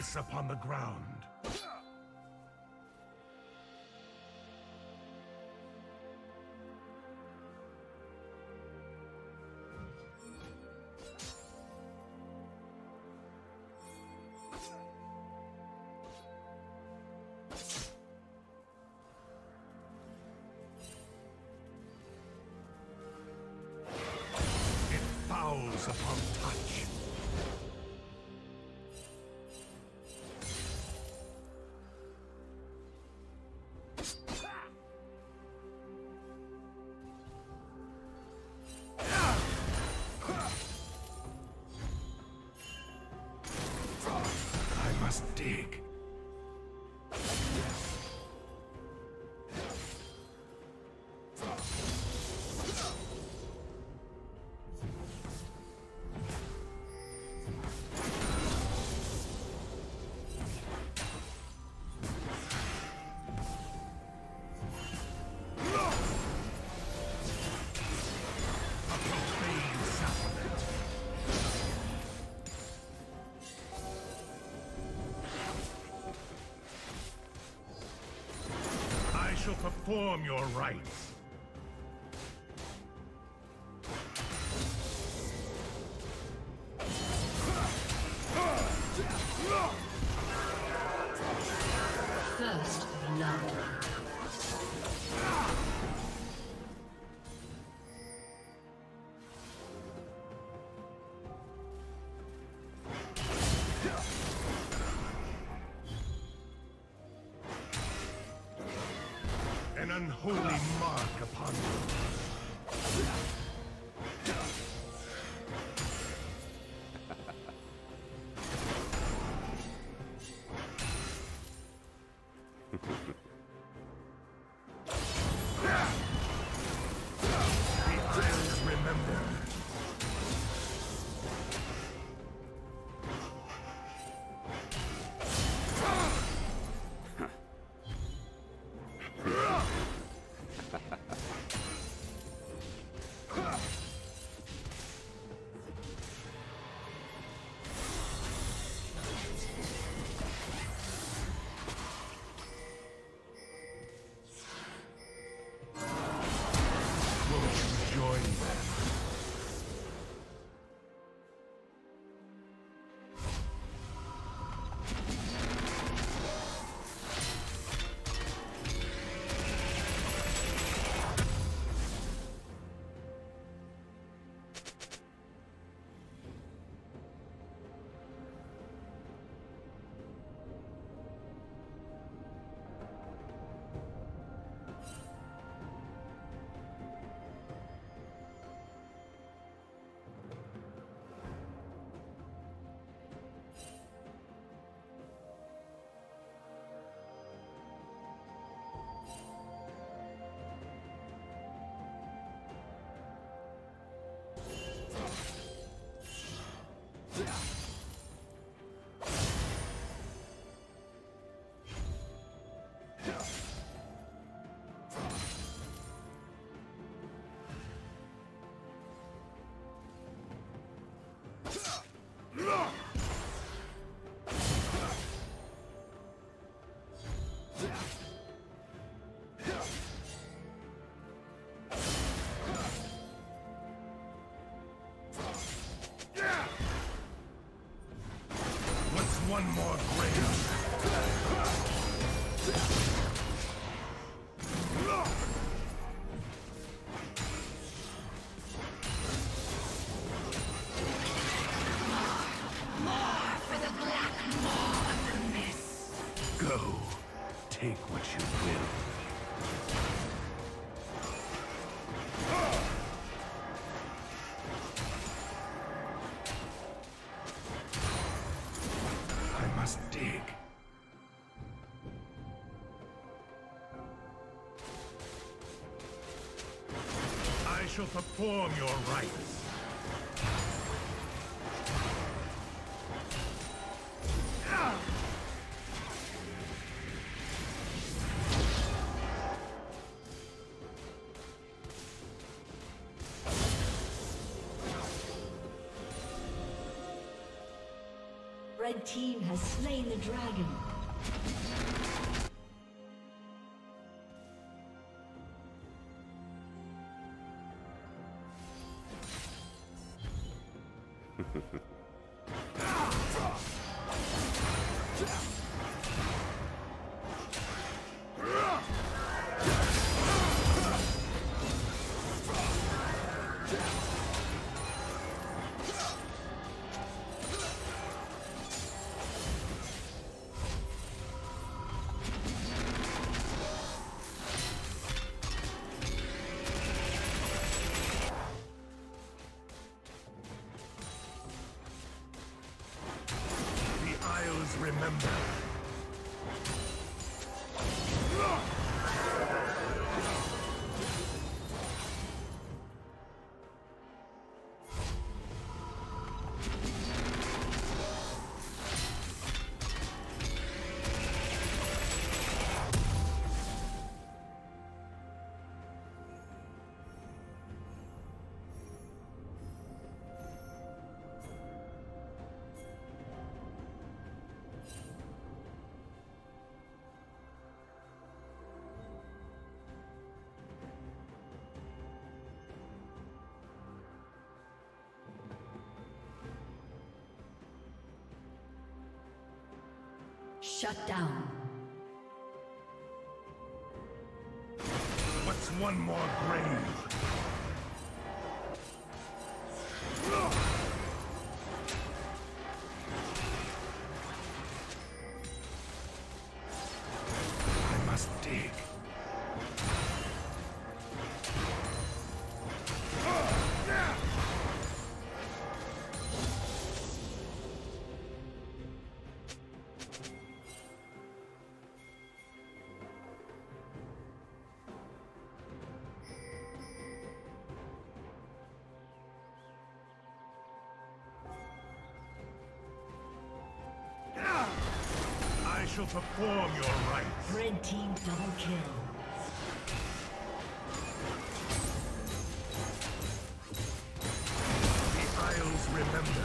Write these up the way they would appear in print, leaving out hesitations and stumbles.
mattress upon the ground. Upon touch. I must dig. Perform your rites. First blood. An unholy mark upon you. The Isles remember. One more grave. More for the black maw of the mist. Go. Take what you will. I must dig. I shall perform your rites. Red team has slain the dragon. Remember. Shut down. What's one more grave? I must dig. I shall perform your rites. Red team double kill. The Isles remember.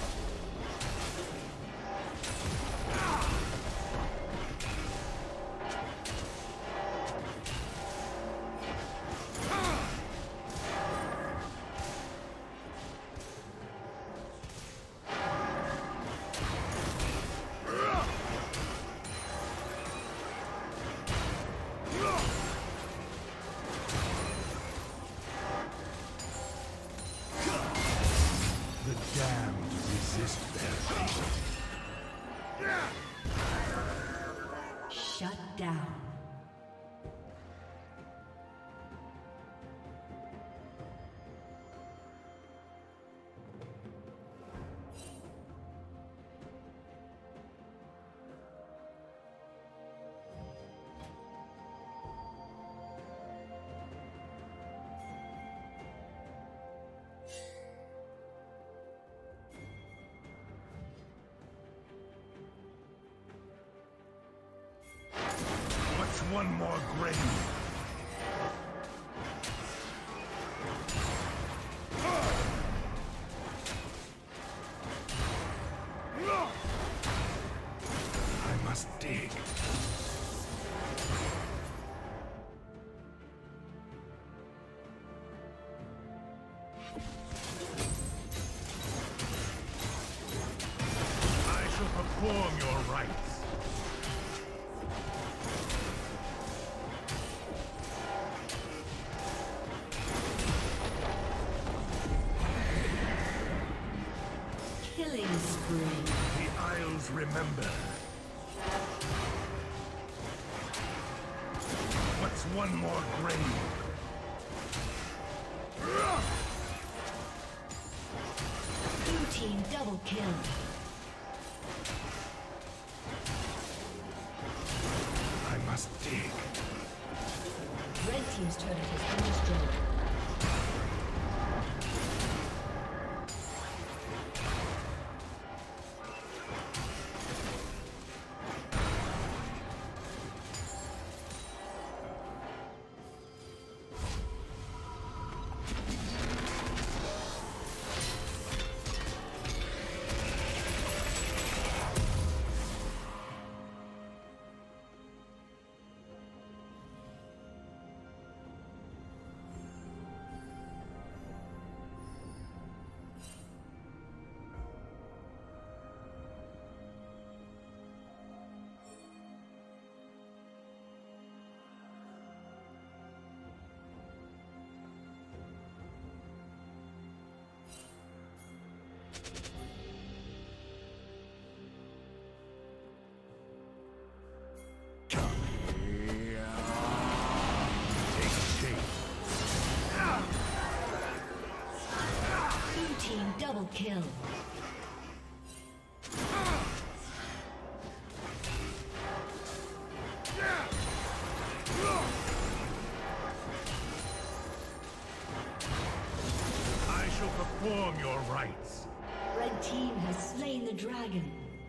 The damned resist their fate. Shut down. One more grave. I must dig. I shall perform your rites. Killing spree. The Isles remember. What's one more grave? Blue team double kill. I must dig. Red team's turret has been destroyed. team double kill. I shall perform your rites. Red team has slain the dragon.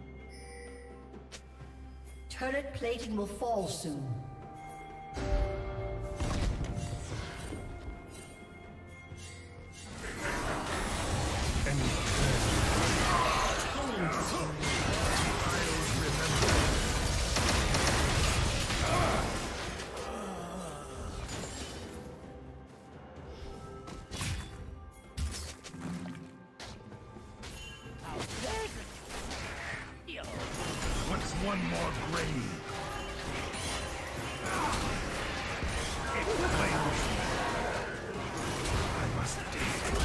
Turret plating will fall soon. What's one more grave? It claims me. I must take it.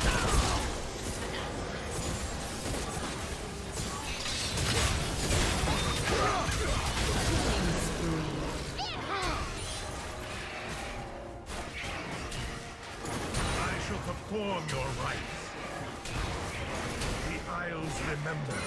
I shall perform your rites. The Isles remember.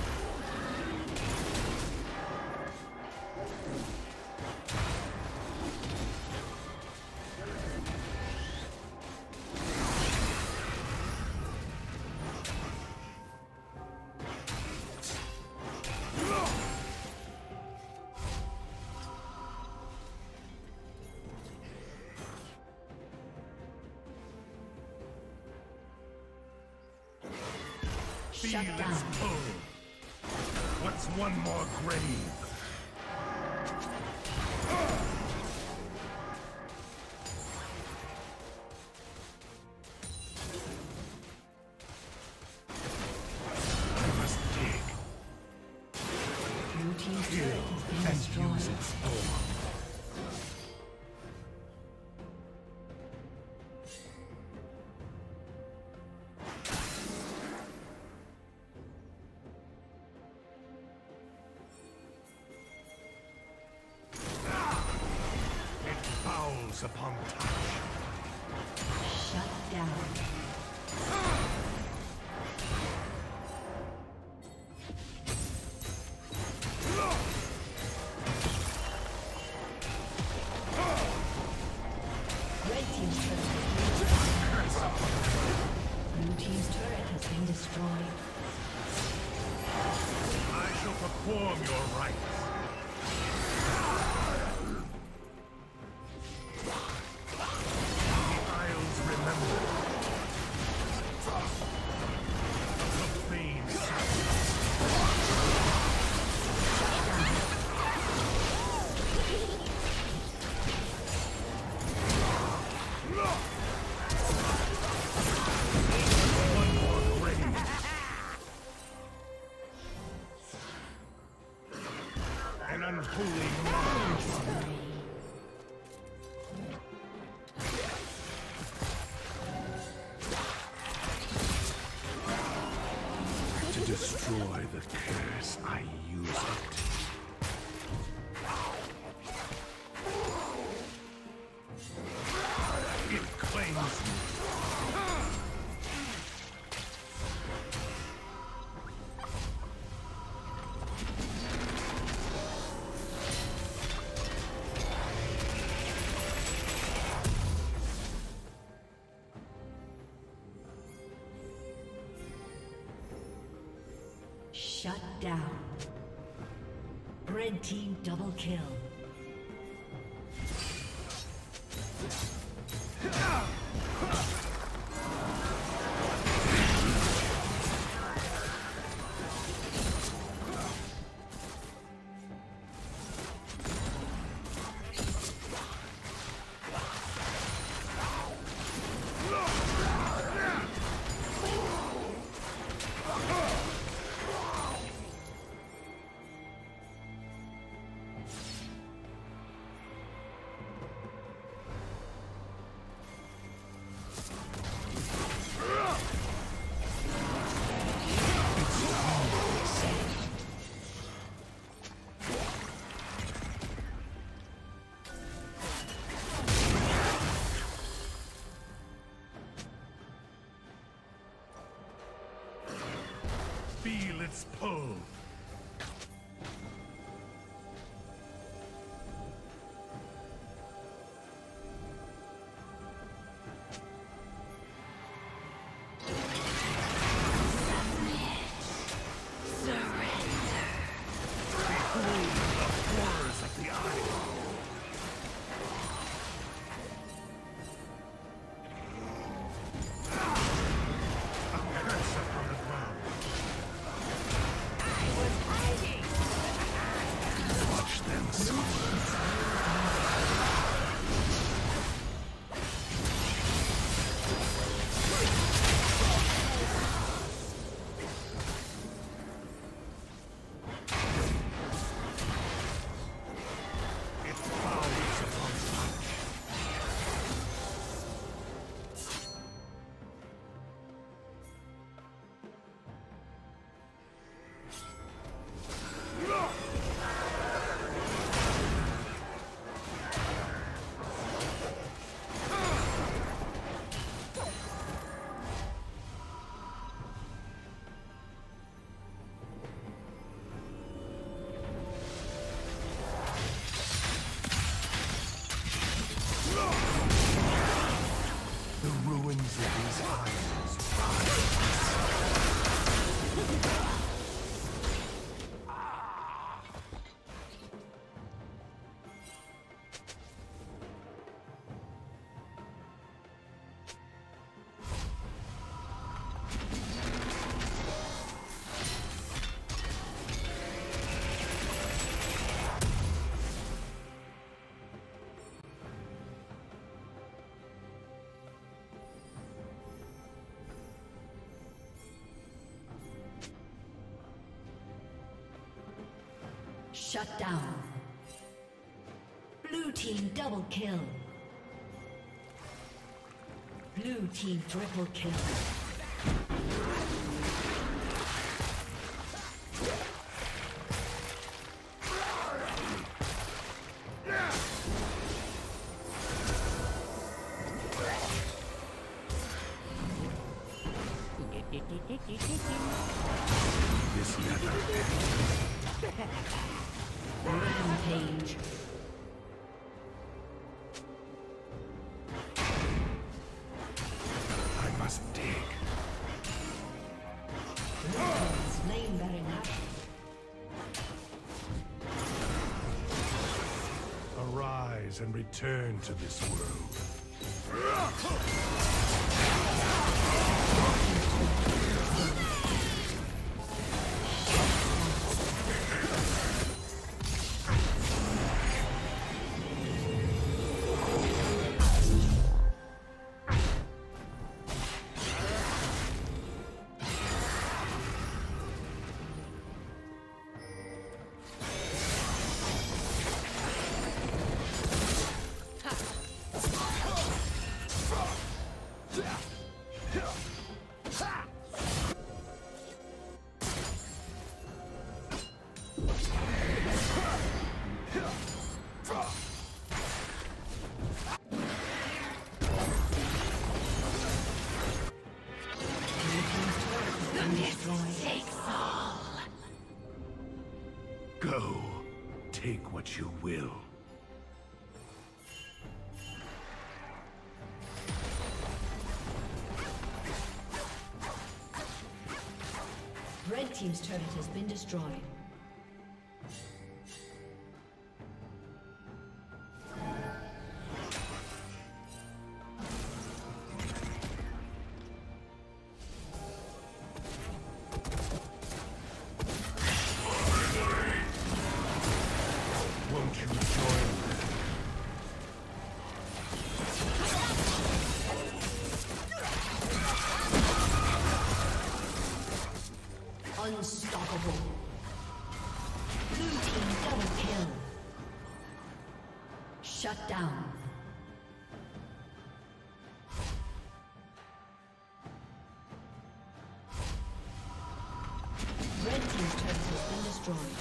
Shut down. What's one more grave? I must dig. Blue team's turret has been And destroyed. use its form. Upon touch. Shut down. Red team's turret Blue team's turret has been destroyed. I shall perform your rites. To destroy the curse, I use it. It claims me. Shut down. Red team double kill. feel its pull. Shut down. Blue team double kill. Blue team triple kill. This never ends. Rampage. I must dig. Slain Baron Nashor. Arise and return to this world. Go. Take what you will. Red team's turret has been destroyed. Won't you join me? Unstoppable. Blue team double kill. Shut down. Red team's turret has been destroyed.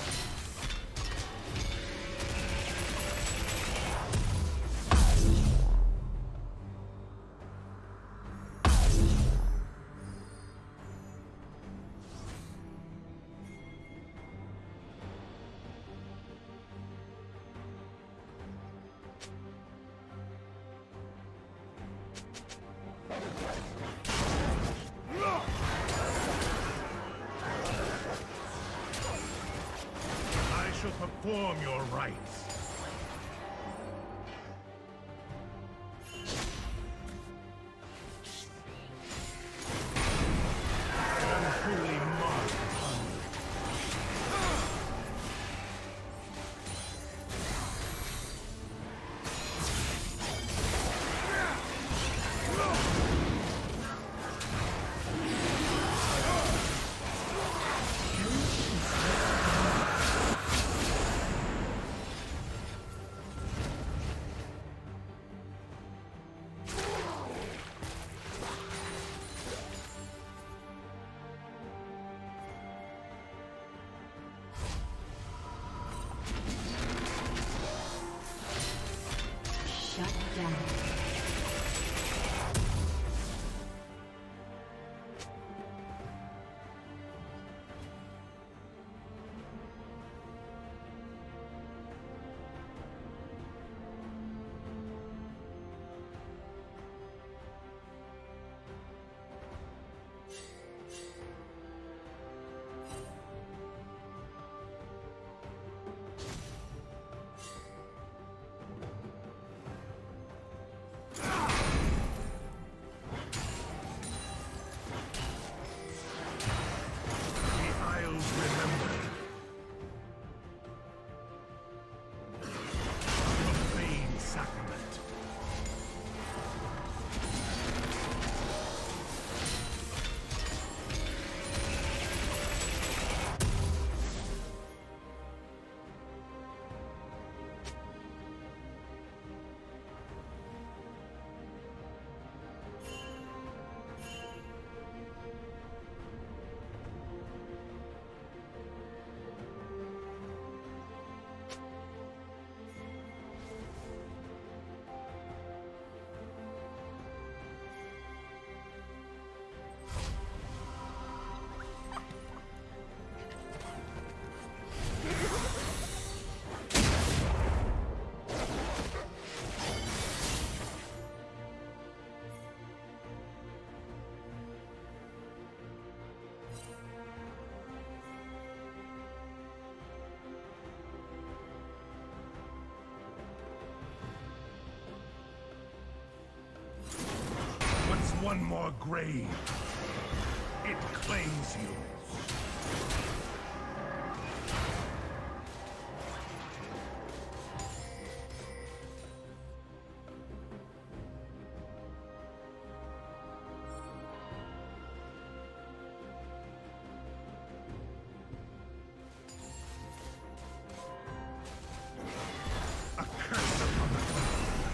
Perform your rites. Unholy mark upon you. One more grave. It claims you. A curse upon the ground.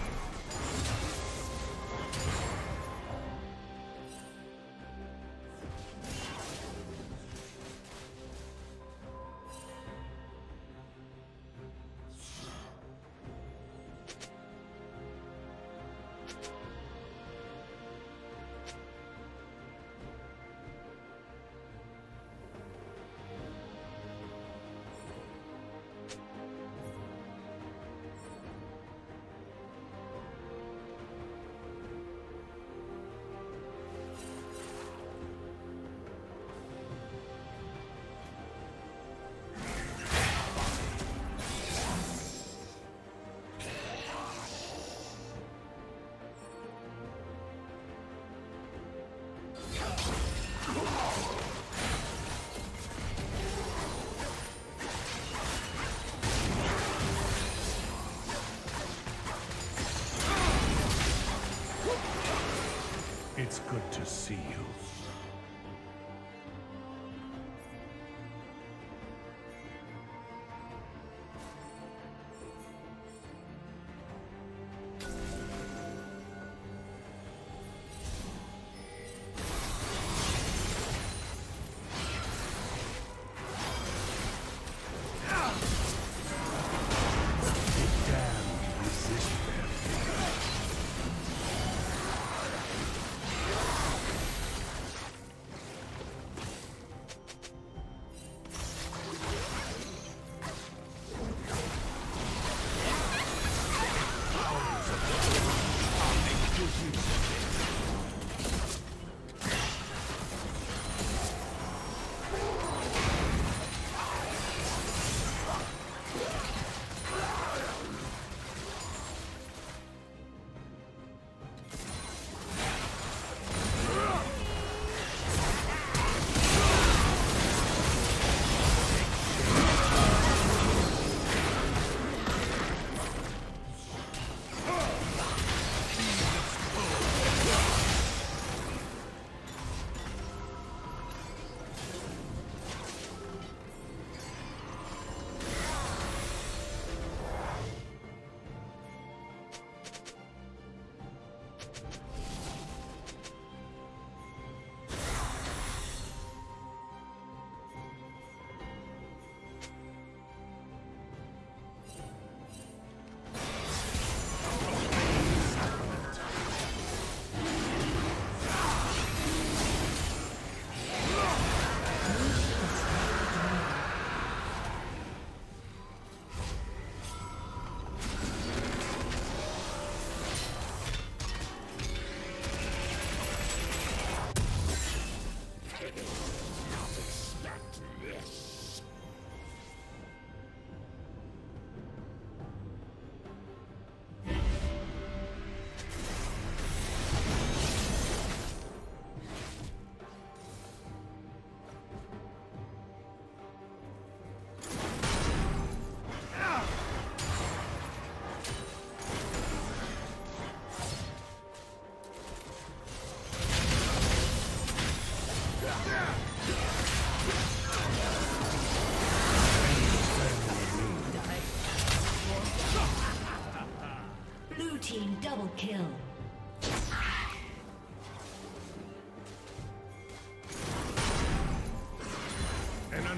It's good to see you.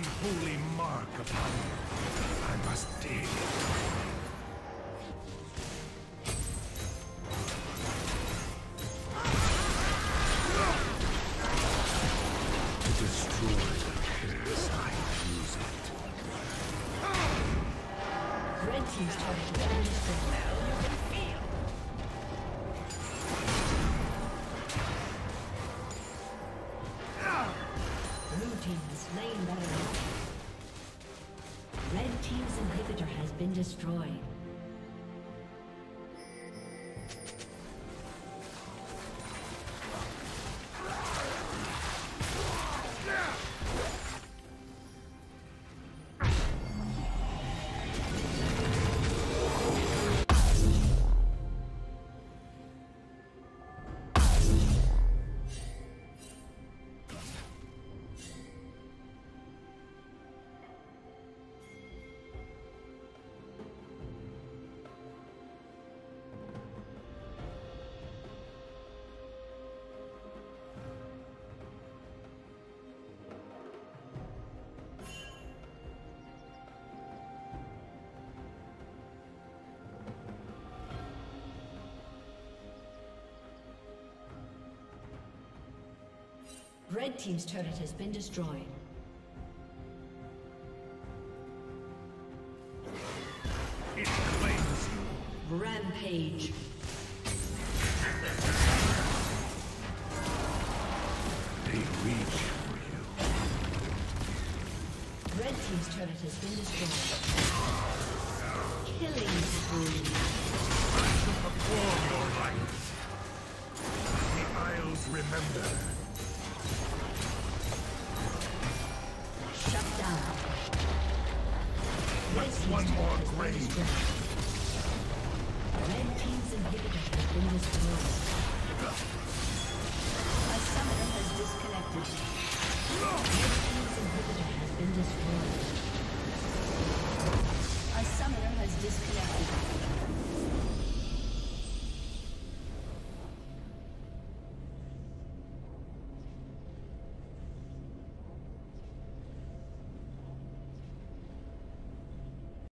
unholy mark upon you. I must dig. To destroy the curse, I use it. Red team's turret has been destroyed. Blue team has slain Baron. Red team's inhibitor has been destroyed. Red team's turret has been destroyed. It claims you. Rampage. They reach for you. Red team's turret has been destroyed. Killing spree. Perform your rites. The Isles remember. Shut down. What's one more grave? Red team's inhibitor has been destroyed. A summoner has disconnected. Red team's inhibitor has been destroyed. A summoner has disconnected.